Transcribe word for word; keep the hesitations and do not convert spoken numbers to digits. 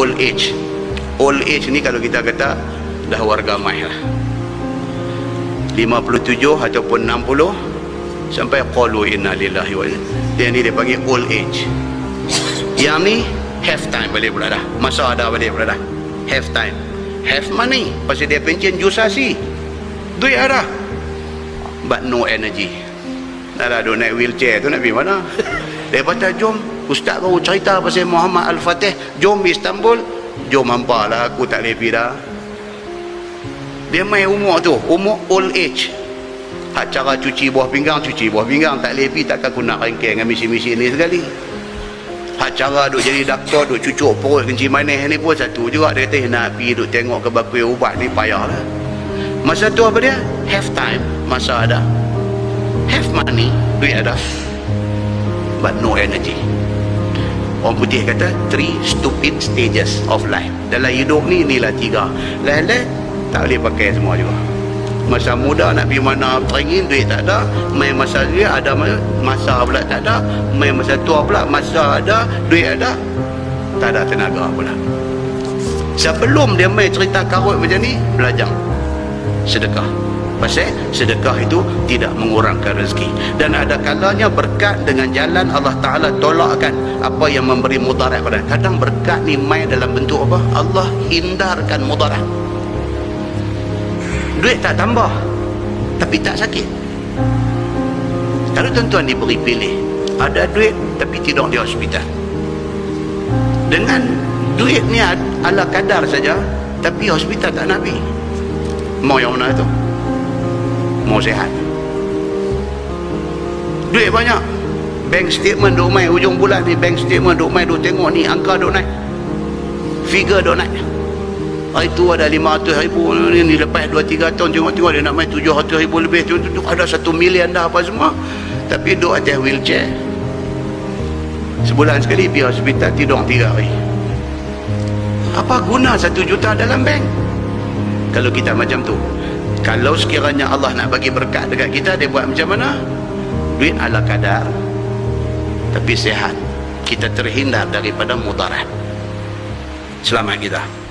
old age. Old age ni kalau kita kata dah warga mai lah, lima puluh tujuh ataupun enam puluh, sampai qalu inna lillahi wa inna, yang ni dia panggil old age. Yang ni have time balik pula dah, masa ada balik pula dah, have time, have money, pasal dia pencen jusasi, duit ada, but no energy. Dah dah duk naik wheelchair tu nak pergi mana? Dia kata jom, ustaz baru cerita pasal Muhammad Al-Fatih, jom Istanbul, jom hampa lah, aku tak boleh pergi dah. Dia main umur tu, umur old age. Hak cara cuci buah pinggang, cuci buah pinggang, tak boleh pergi, takkan aku nak rengkeng dengan misi-misi ni sekali. Hak cara duk jadi doktor, duk cucuk perut kencing manis ni pun satu juga. Dia kata nak pergi duk tengok ke bakui ubat ni payah lah. Masa tu apa dia? Have time, masa ada. Have money, duit ada, but no energy. Orang putih kata three stupid stages of life. Dalam hidup ni inilah tiga. Lain-lain tak boleh pakai semua juga. Masa muda nak pergi mana teringin, duit tak ada. Main masa dia ada, masa pula tak ada. Main masa tua pula, masa ada, duit ada, tak ada tenaga pula. Sebelum dia main cerita karut macam ni, belajar sedekah. Pasal sedekah itu tidak mengurangkan rezeki, dan ada kalanya berkat dengan jalan Allah Ta'ala tolakkan apa yang memberi mudarat pada. Kadang berkat ni main dalam bentuk apa? Allah hindarkan mudarat. Duit tak tambah tapi tak sakit. Kalau tuan-tuan diberi pilih, ada duit tapi tidur di hospital, dengan duit ni ala kadar saja tapi hospital tak nak pergi, mau yang mana tu? Mau sehat. Duit banyak, bank statement duk main hujung bulan ni, bank statement duk main, duk tengok ni angka duk naik, figure duk naik. Hari tu ada lima ratus ribu ni, ni lepas dua tiga tahun tengok-tengok dia nak main tujuh ratus ribu lebih, tu ada satu milion dah apa semua, tapi duk atas wheelchair. Sebulan sekali pergi hospital, tidur tiga hari. Apa guna satu juta dalam bank kalau kita macam tu? Kalau sekiranya Allah nak bagi berkat dekat kita, dia buat macam mana? Duit ala kadar tapi sehat, kita terhindar daripada mudarat. Selamat kita.